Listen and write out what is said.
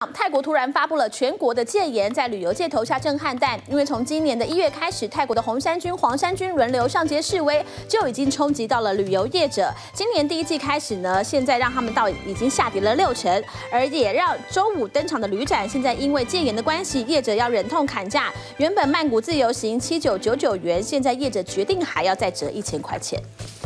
泰国突然发布了全国的戒严，在旅游界投下震撼弹。因为从今年的1月开始，泰国的红衫军、黄衫军轮流上街示威，就已经冲击到了旅游业者。今年第1季开始呢，现在让他们到已经下跌了60%，而也让周五登场的旅展，现在因为戒严的关系，业者要忍痛砍价。原本曼谷自由行7999元，现在业者决定还要再折1000块钱。